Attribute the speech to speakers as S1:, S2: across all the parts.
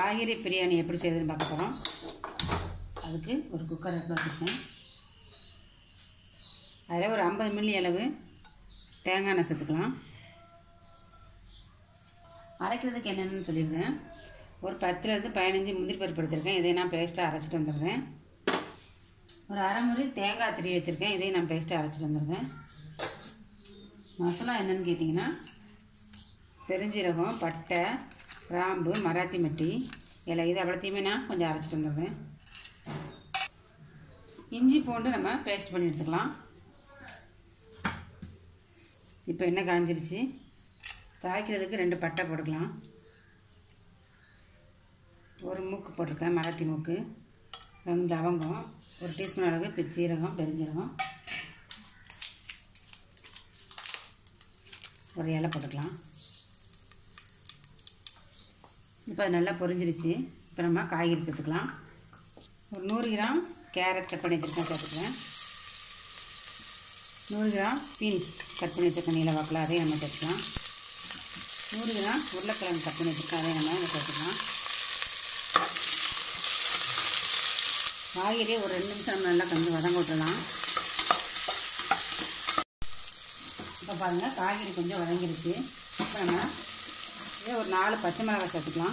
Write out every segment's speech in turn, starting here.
S1: காய்கறி பிரியாணி எப்படி செய்யுதுன்னு பார்க்க போகிறோம். அதுக்கு ஒரு குக்கர் எடுத்து வச்சுருக்கேன். அதில் ஒரு 50 மில்லி அளவு தேங்காய் எண்ணெய் சேர்த்துக்கலாம். அரைக்கிறதுக்கு என்னென்னு சொல்லியிருக்கேன். ஒரு 10லேருந்து 15 முந்திரி பருப்பு எடுத்துருக்கேன். இதை நான் பேஸ்ட்டாக அரைச்சிட்டு வந்துடுறேன். ஒரு அரை முறி தேங்காய் திருவி வச்சுருக்கேன். இதையும் நான் பேஸ்ட்டாக அரைச்சிட்டு வந்துடுறேன். மசாலா என்னென்னு கேட்டிங்கன்னா, பெருஞ்சீரகம், பட்டை, கிராம்பு, மராத்தி மட்டி இலை, இது அவ்வளோத்தையுமே நான் கொஞ்சம் அரைச்சிட்டு வந்துடுறேன். இஞ்சி பூண்டு நம்ம பேஸ்ட் பண்ணி எடுத்துக்கலாம். இப்போ எண்ணெய் காஞ்சிருச்சு. தாளிக்கிறதுக்கு 2 பட்டை போட்டுக்கலாம். ஒரு மூக்கு போட்டிருக்கேன், மராத்தி மூக்கு, 2 லவங்கம், 1 டீஸ்பூன் அளவு சீரகம், பெருஞ்சீரகம், ஒரு இலை போட்டுக்கலாம். இப்போ அது நல்லா பொரிஞ்சிருச்சு. இப்போ நம்ம காய்கறி சேர்த்துக்கலாம். ஒரு 100 கிராம் கேரட் கட் பண்ணி வச்சுருக்கேன் சேர்த்துக்கிறேன். 100 கிராம் பீன்ஸ் கட் பண்ணி வச்சுருக்கேன் நீல வாக்கில், அதையும் நம்ம சேர்த்துக்கலாம். 100 கிராம் உருளைக்கிழங்கு கட் பண்ணி வச்சுருக்கேன், அதையும் நம்ம சேர்த்துக்கலாம். காய்கறியை ஒரு 2 நிமிஷம் நம்ம நல்லா கொஞ்சம் வதங்க விட்டுலாம். இப்போ பாருங்கள், காய்கறி கொஞ்சம் வதங்கிருச்சு. இப்போ நம்ம இதே ஒரு 4 பச்சை மிளகாய் சேர்த்துக்கலாம்.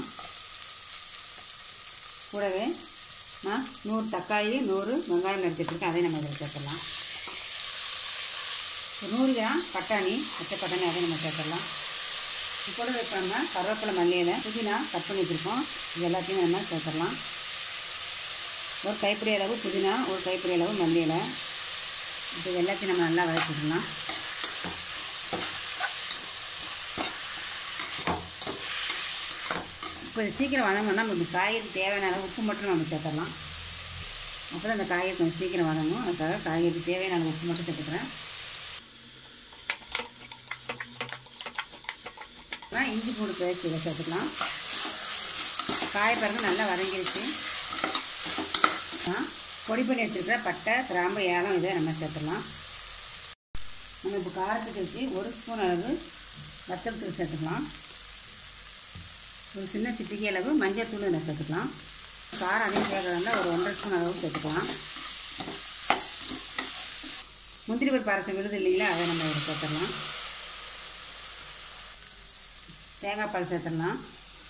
S1: கூடவே நான் 100 தக்காளி, 100 வெங்காயம் எடுத்துகிட்ருக்கேன், அதையும் நம்ம இதில் சேர்த்துடலாம். 100 கிராம் பட்டாணி, பச்சை பட்டாணி, அதையும் நம்ம சேர்த்துடலாம். கூட வைப்பாங்க கருவேப்பிலை, மல்லி இலை, புதினா கட் பண்ணி வச்சுருக்கோம். இது எல்லாத்தையும் நம்ம சேர்த்துடலாம். ஒரு கைப்பிடி அளவு புதினா, ஒரு கைப்பிடி அளவு மல்லி இலை. இது எல்லாத்தையும் நம்ம நல்லா வதக்கிடலாம். இப்போ இது சீக்கிரம் வதங்கணும்னா நமக்கு காய்கறி தேவையான அளவு உப்பு மட்டும் நம்ம சேர்த்துடலாம். அப்போ தான் அந்த காய்கறி கொஞ்சம் சீக்கிரம் வதங்கும். அதுக்காக காய்கறி தேவையான அளவு உப்பு மட்டும் சேர்த்துக்கிறேன். இஞ்சி பூண்டு பேஸ்ட் இதை சேர்த்துக்கலாம். காய் பாருங்க நல்லா வதங்கிடுச்சு. பொடி பண்ணி வச்சுருக்கிற பட்டை, கிராம்பு, ஏலம் இதை நம்ம சேர்த்துடலாம். நம்ம இப்போ காரத்துக்கு வச்சு 1 ஸ்பூன் அளவு வத்தல் தூள் சேர்த்துக்கலாம். ஒரு சின்ன சிட்டிகை அளவு மஞ்சள் தூள் இதில் சேர்த்துக்கலாம். காரம் அதிகம் சேர்க்கறதா ஒரு 1.5 ஸ்பூன் அளவு சேர்த்துக்கலாம். முந்திரி பருப்பு அரைச்ச விழுது இல்லைங்களா, அதை நம்ம இதில் சேர்த்துடலாம். தேங்காய் பால் சேர்த்துடலாம்.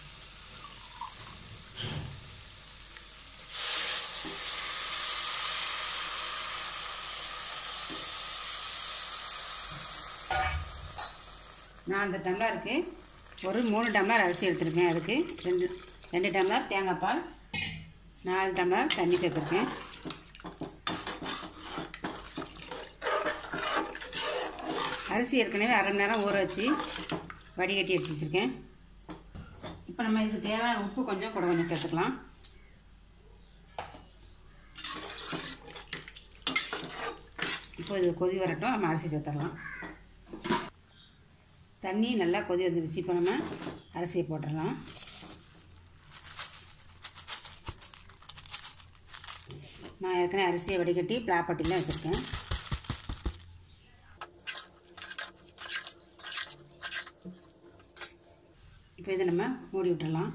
S1: நான் அந்த டம்ளருக்கு ஒரு 3 டம்ளர் அரிசி எடுத்துருக்கேன். அதுக்கு 2 டம்ளர் தேங்காய் பால், 4 டம்ளர் தண்ணி சேர்த்துருக்கேன். அரிசி ஏற்கனவே அரை மணி நேரம் ஊற வச்சு வடிகட்டி எடுத்து வச்சுருக்கேன். இப்போ நம்ம இதுக்கு தேவையான உப்பு கொஞ்சம் சேர்த்துக்கலாம். இப்போ இது கொதி வரட்டும், நம்ம அரிசி சேர்த்துடலாம். தண்ணி நல்லா கொதி வந்துடுச்சு. இப்போ நம்ம அரிசியை போட்டுடலாம். நான் ஏற்கனவே அரிசியை வடிகட்டி பிளாப்பட்டிலாம் வச்சுருக்கேன். இப்போ இதை நம்ம மூடி விட்டுடலாம்.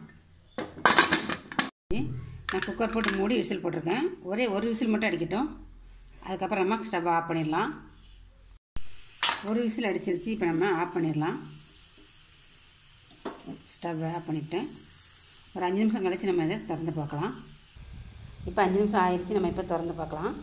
S1: நான் குக்கர் போட்டு மூடி விசில் போட்டிருக்கேன். ஒரே ஒரு விசில் மட்டும் அடிக்கட்டும். அதுக்கப்புறம் நம்ம ஸ்டவ் ஆஃப் பண்ணிடலாம். ஒரு விசில் அடிச்சிருச்சு. இப்போ நம்ம ஆஃப் பண்ணிடலாம். ஸ்டவ் ஆஃப் பண்ணிவிட்டேன். ஒரு 5 நிமிஷம் கழித்து நம்ம இதை திறந்து பார்க்கலாம். இப்போ 5 நிமிஷம் ஆயிடுச்சு. நம்ம இப்போ திறந்து பார்க்கலாம்.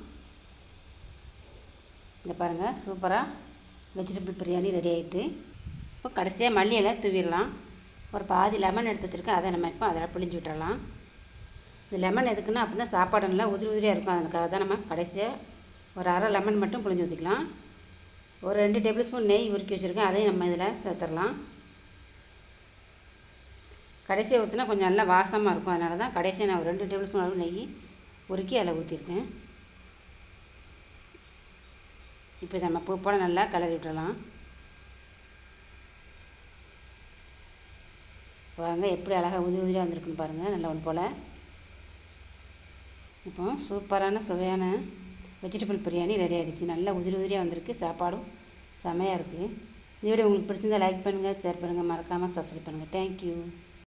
S1: இதை பாருங்கள், சூப்பராக வெஜிடபிள் பிரியாணி ரெடி ஆகிட்டு. இப்போ கடைசியாக மல்லி இலை தூவிடலாம். ஒரு பாதி லெமன் எடுத்து வச்சுருக்கேன், அதை நம்ம இப்போ அதில் பிழிஞ்சு விட்டுறலாம். இந்த லெமன் எதுக்குன்னா அப்போ தான் சாப்பாடு நல்லா உதிரி உதிரியாக இருக்கும். அதுக்காக தான் நம்ம கடைசியாக ஒரு அரை லெமன் மட்டும் பிழிஞ்சு ஊற்றிக்கலாம். ஒரு 2 டேபிள் ஸ்பூன் நெய் உருக்கி வச்சுருக்கேன், அதையும் நம்ம இதில் சேர்த்துடலாம். கடைசியாக ஊற்றினா கொஞ்சம் நல்லா வாசமாக இருக்கும். அதனால தான் கடைசியாக நான் ஒரு 2 டேபிள் ஸ்பூன் அளவு நெய் உருக்கி அதில் ஊற்றிருக்கேன். இப்போ நம்ம பூப்போட நல்லா கிளறி விட்டுறலாம். பாருங்கள் எப்படி அழகாக உதிரி உதிரியாக வந்திருக்குன்னு பாருங்கள், நல்லா ஒன்று போல். இப்போ சூப்பரான சுவையான வெஜிடபிள் பிரியாணி ரெடி ஆகிடுச்சு. நல்லா உதிரி உதிரியாக வந்திருக்கு. சாப்பாடும் செமையாக இருக்குது. இந்த வீடியோ உங்களுக்கு பிடிச்சிருந்தால் லைக் பண்ணுங்கள், ஷேர் பண்ணுங்கள், மறக்காமல் சப்ஸ்கிரைப் பண்ணுங்கள். தேங்க்யூ.